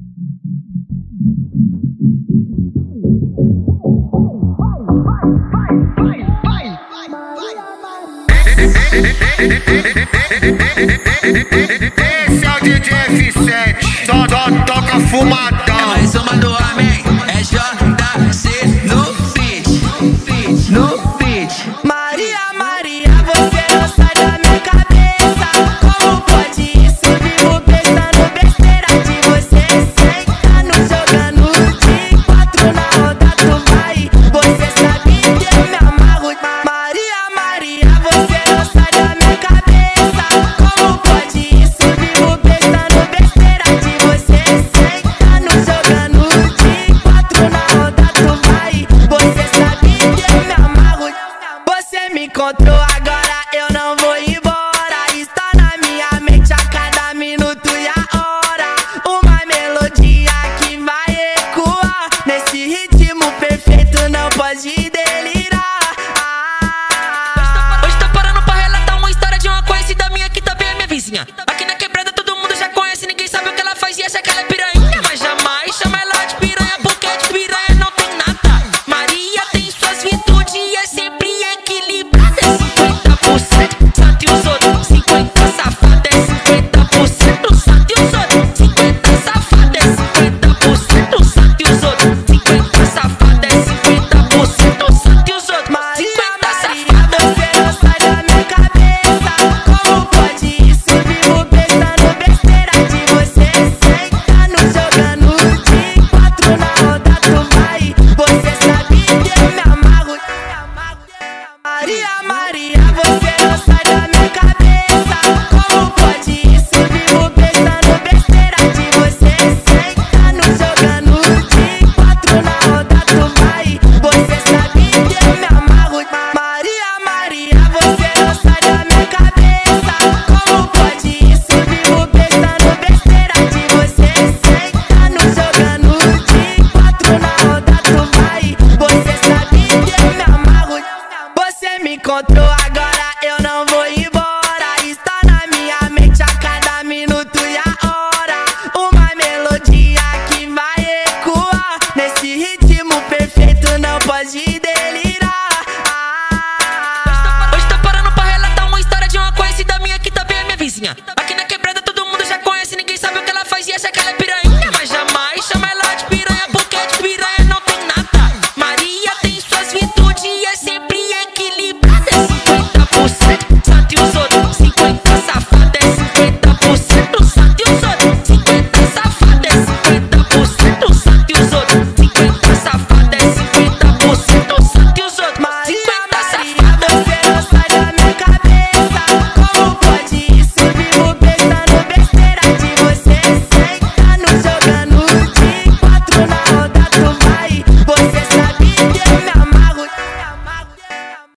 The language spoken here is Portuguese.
Esse é o DJ F7, só toca fumadão. É mais uma do homem, é JC no beat, no beat. Maria, Maria, você não sai da minha cabeça. Como pode isso? Vivo pensando besteira de você. Sentando, jogando de quatro na roda, tu vai. Você sabe que eu me amarro. Maria, Maria, você não sai da minha cabeça. Como pode isso? Vivo pensando besteira de você. Sentando, jogando de quatro na roda, tu vai. Você sabe que eu me amarro. Você me encontrou agora, eu não vou embora. Está na minha mente a cada minuto e a hora. Uma melodia que vai ecoar nesse ritmo perfeito, não pode delirar. Hoje tô parando pra relatar uma história de uma conhecida minha que também é minha vizinha. Aqui na quebrada todo mundo já conhece, ninguém sabe o que ela faz e acha que ela é piranha. Mas jamais chama ela de piranha, porque de piranha não tem nada. Maria tem suas virtudes e é sempre equilibrada. É 50% santo e os outros 50 safada. É 50% santo e os outros 50 safada. É 50% santo e os outros 50 safada. É 50% santo e os outros 50 safada. Você não sai da minha cabeça. Como pode isso? Vivo pensando besteira de você. Sentando, jogando de quatro na roda, tu vai. Você sabe que eu me amarro. Maria, Maria, você não sai da minha cabeça. Como pode isso? Vivo pensando besteira de você. Sentando, jogando de quatro na roda, tu vai. Você sabe que eu me amarro. Maria, Maria, você não sai da minha cabeça. Como pode isso? Vivo pensando besteira de você. Sentando, jogando de quatro na roda, tu vai. Você sabe que eu me amarro. Você me encontrou agora, eu não vou embora. Está na minha mente a cada minuto e a hora. Uma melodia que vai ecoar nesse ritmo perfeito, não pode delirar. Hoje tô parando pra relatar uma história de uma conhecida minha que também é minha vizinha. Aqui na quebrada todo mundo já conhece, ninguém sabe o que ela faz e acha que ela é